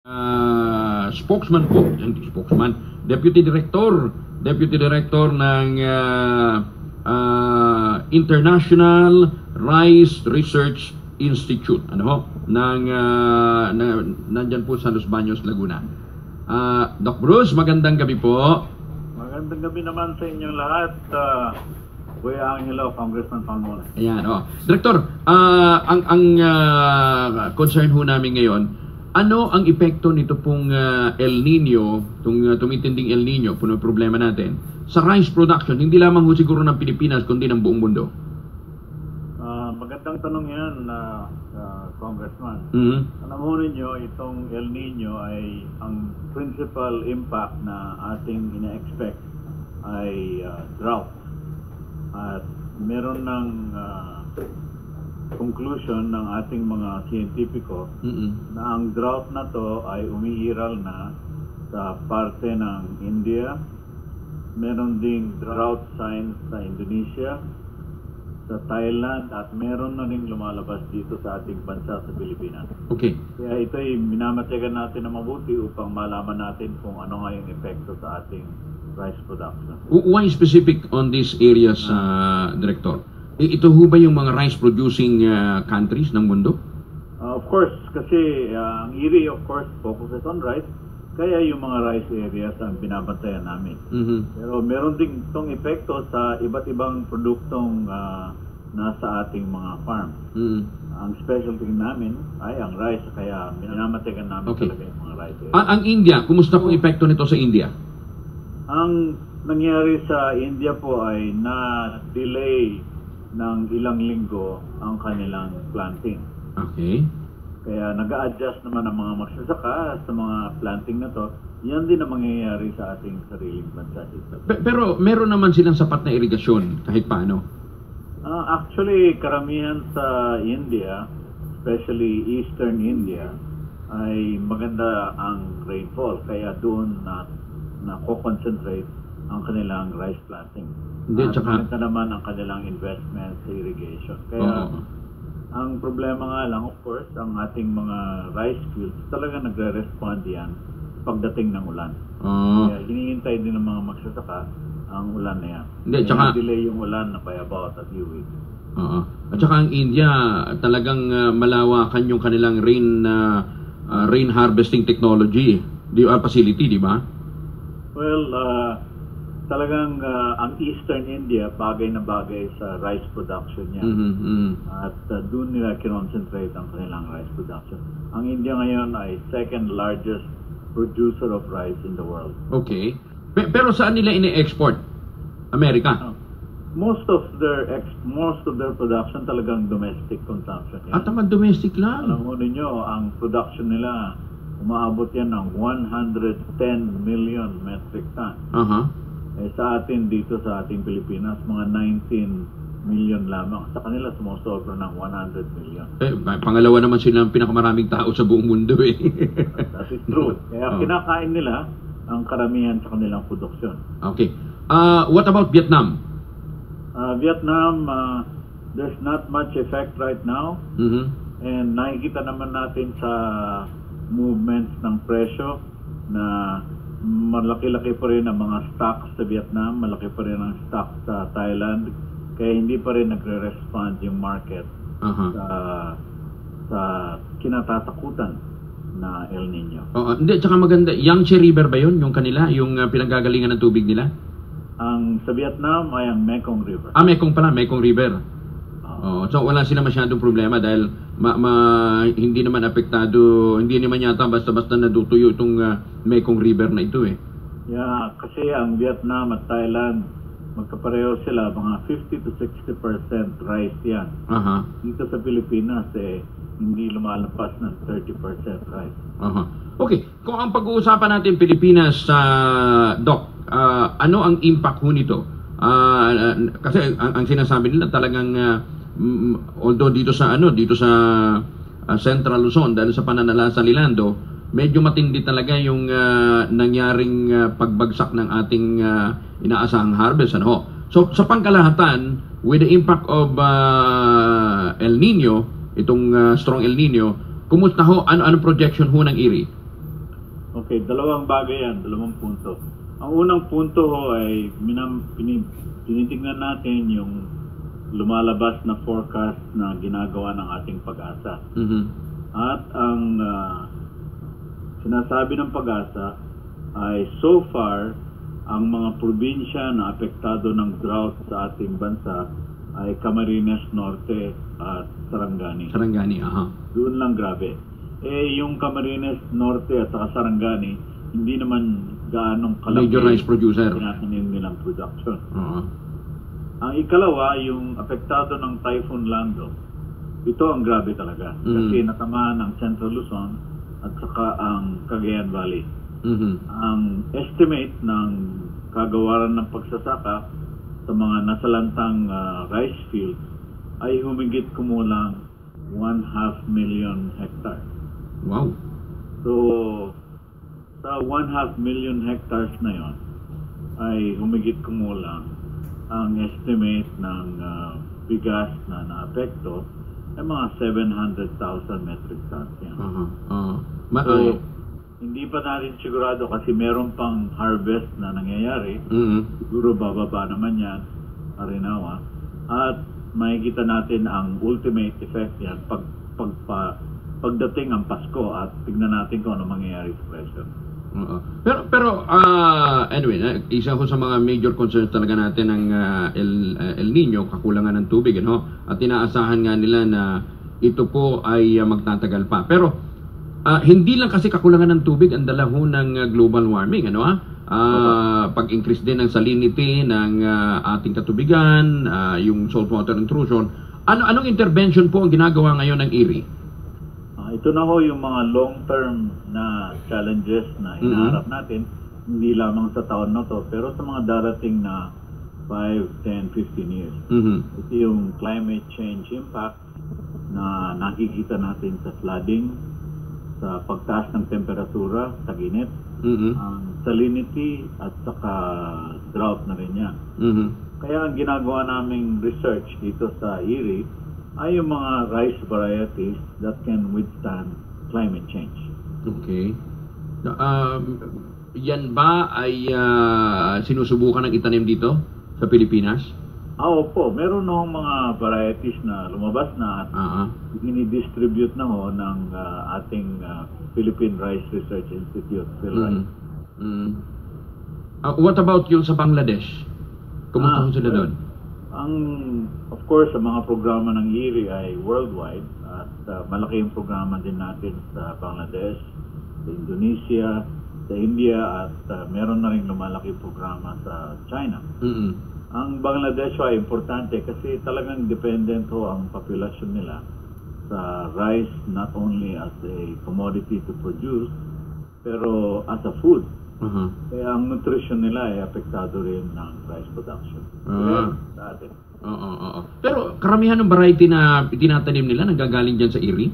Spokesman po, Deputy Director ng International Rice Research Institute, nandyan po sa Los Baños, Laguna. Doc Bruce, magandang gabi po. Magandang gabi naman sa inyong lahat, Kuya Angelo, Congressman Palmones. Ayan, Director, ang concern ho namin ngayon, ano ang epekto nito pong El Nino, itong tumitinding El Nino, puno problema natin, sa rice production, hindi lamang ho siguro ng Pilipinas, kundi ng buong mundo? Magandang tanong yan, Congressman. Alam mo ninyo, itong El Nino ay ang principal impact na ating ina-expect ay drought. At meron ng conclusion ng ating mga siyentipiko na ang drought na to ay umiiral na sa parte ng India. Meron ding drought signs sa Indonesia, sa Thailand, at meron na rin lumalabas dito sa ating bansa sa Pilipinas. Okay. Kaya ito ay minamatigan natin na mabuti upang malaman natin kung ano nga yung epekto sa ating rice production. Why specific on these areas, Director? Ito ho ba yung mga rice-producing countries ng mundo? Of course, kasi ang IRRI, of course, focuses on rice. Kaya yung mga rice areas ang binabantayan namin. Pero meron din itong epekto sa iba't ibang produktong nasa ating mga farm. Ang specialty namin ay ang rice, kaya binamatagan namin talaga yung mga rice areas. Ang India, kumusta pong epekto nito sa India? Ang nangyari sa India po ay na-delay ng ilang linggo ang kanilang planting. Okay. Kaya nag-a-adjust naman ang mga magsasaka sa mga planting na to. Yan din ang mangyayari sa ating sariling bansa. Pero meron naman silang sapat na irigasyon kahit paano? Actually, karamihan sa India, especially Eastern India, ay maganda ang rainfall. Kaya doon na-concentrate ang kanilang rice planting. At maganda naman ang kanilang investment sa irrigation. Kaya ang problema nga lang, of course, ang ating mga rice fields talaga nagre-respond yan pagdating ng ulan. Kaya hinihintay din ng mga magsasaka ang ulan na yan. Kaya delay yung ulan na by about a few weeks. At saka ang India, talagang malawakan yung kanilang rain harvesting technology, facility, di ba? Well, talagang ang Eastern India bagay na bagay sa rice production niya. At doon nila kinoncentrate ang kanilang rice production. Ang India ngayon ay second largest producer of rice in the world. Okay. Pero saan nila ini-export? Amerika? Most of their production talagang domestic consumption. At naman domestic lang. Alam mo ninyo, ang production nila umaabot yan ng 110 million metric ton. Sa atin dito sa ating Pilipinas, mga 19 million lamang. Sa kanila sumusobra ng 100 million. Pangalawa naman silang pinakamaraming tao sa buong mundo That is true. Kaya kinakain nila ang karamihan sa kanilang produksyon. Okay. What about Vietnam? Vietnam, there's not much effect right now. And nakikita naman natin sa movements ng presyo na malaki-laki pa rin ang mga stocks sa Vietnam, malaki pa rin ang stocks sa Thailand, kaya hindi pa rin nagre-respond yung market sa kinatatakutan na El Nino. Hindi, tsaka maganda, Yangtze River ba yun? Yung kanila, yung pinanggagalingan ng tubig nila? Ang sa Vietnam ay ang Mekong River. Mekong pala, Mekong River. So wala sila masyadong problema dahil hindi naman apektado, hindi naman yata basta-basta natutuyo itong Mekong River na ito kasi ang Vietnam at Thailand magkapareho sila, mga 50 to 60% rice yan. Dito sa Pilipinas hindi lumalabas ng 30% rice. Okay, kung ang pag-uusapan natin Pilipinas, Doc, ano ang impact ho nito? Kasi ang sinasabi nila talagang although dito sa Central Luzon, dahil sa pananalasa ni Lando, medyo matindi talaga yung nangyaring pagbagsak ng ating inaasahang harvest. So sa pangkalahatan, with the impact of El Nino, itong strong El Nino, kumusta ho, ano projection ho ng IRRI? Okay, dalawang bagay yan, dalawang punto. Ang unang punto ho ay tinitingnan natin yung lumalabas na forecast na ginagawa ng ating pag-asa. At ang sinasabi ng pag-asa ay so far, ang mga probinsya na apektado ng drought sa ating bansa ay Camarines Norte at Sarangani. Sarangani, aha. Doon lang grabe. Yung Camarines Norte at saka Sarangani, hindi naman gaanong kalaki. Major rice producer. Tinatanim nilang production. Ang ikalawa, yung apektado ng Typhoon Lando. Ito ang grabe talaga. Kasi natamaan ang Central Luzon at saka ang Cagayan Valley. Ang estimate ng kagawaran ng pagsasaka sa mga nasalantang rice fields ay humigit kumulang 500,000 hectares. Wow. So, sa 500,000 hectares na yon ay humigit kumulang ang estimate ng bigas na naapekto ay mga 700,000 metric tons yan. So, hindi pa natin sigurado kasi meron pang harvest na nangyayari. Siguro bababa naman yan, Arinawa. At makikita natin ang ultimate effect yan pagdating ang Pasko at tignan natin kung ano mangyayari sa presyo. Pero anyway, isa ko sa mga major concerns talaga natin ng El Nino, kakulangan ng tubig, ano? At inaasahan nga nila na ito po ay magtatagal pa. Pero hindi lang kasi kakulangan ng tubig ang dala ho ng global warming, ano? Pag-increase din ng salinity ng ating katubigan, yung saltwater intrusion. Anong intervention po ang ginagawa ngayon ng IRRI? Ito na ho yung mga long-term na challenges na hinaharap natin, hindi lamang sa taon na to, pero sa mga darating na 5, 10, 15 years. Ito yung climate change impact na nakikita natin sa flooding, sa pagtaas ng temperatura, tag-init, ang salinity at saka drought na rin yan. Kaya ang ginagawa naming research dito sa IRRI ay yung mga rice varieties that can withstand climate change. Okay. Yan ba ay sinusubukan ng itanim dito sa Pilipinas? Opo. Meron na mga varieties na lumabas na at dinidistribute na ho ng ating Philippine Rice Research Institute, PhilRice. What about yung sa Bangladesh? Kumusta ho sila doon? Of course, ang mga programa ng IRRI ay worldwide at malaki yung programa din natin sa Bangladesh, sa Indonesia, sa India at meron na rin lumalaki programa sa China. Ang Bangladesh ay importante kasi talagang dependent ho ang populasyon nila sa rice not only as a commodity to produce pero as a food. Kaya ang nutrition nila ay apektado rin ng rice production. Pero karamihan ng variety na tinatanim nila nanggagaling dyan sa IRRI?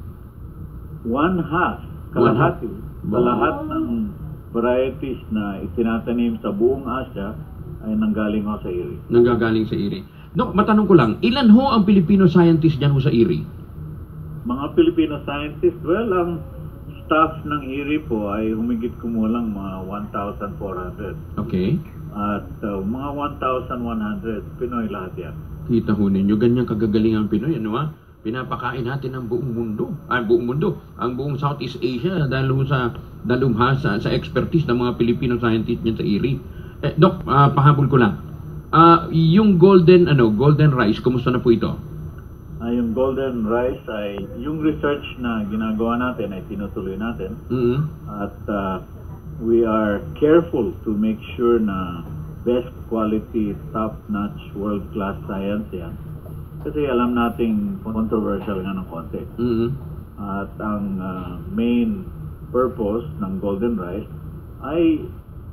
Kalahati. Sa lahat ng varieties na itinatanim sa buong Asia ay nanggaling ho sa IRRI. Nanggagaling sa IRRI. Matanong ko lang, ilan ho ang Filipino scientists dyan ho sa IRRI? Mga Filipino scientists, well, ang staff ng IRRI po ay humigit kumulang mga 1,400. Okay. At mga 1,100 Pinoy lahat yan. Kita ho ninyo, ganyan kagagaling ang Pinoy, ano ha? Pinapakain natin ang buong mundo. Ang buong Southeast Asia dahil sa expertise ng mga Filipino scientists niyan sa IRRI. Doc, pahabol ko lang. Yung golden rice, kumusta na po ito? Yung golden rice ay yung research na ginagawa natin ay tinutuloy natin. At we are careful to make sure na best quality, top-notch, world-class science yan. Kasi alam nating controversial nga ng konti. At ang main purpose ng golden rice ay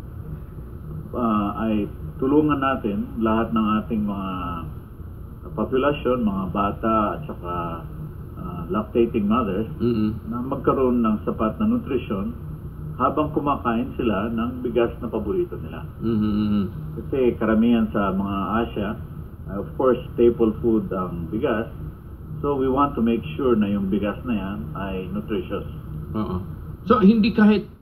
tulungan natin lahat ng ating mga populasyon, mga bata at saka lactating mothers na magkaroon ng sapat na nutrisyon habang kumakain sila ng bigas na paborito nila. Kasi karamihan sa mga Asia, of course, staple food ang bigas. So we want to make sure na yung bigas na yan ay nutritious. So hindi kahit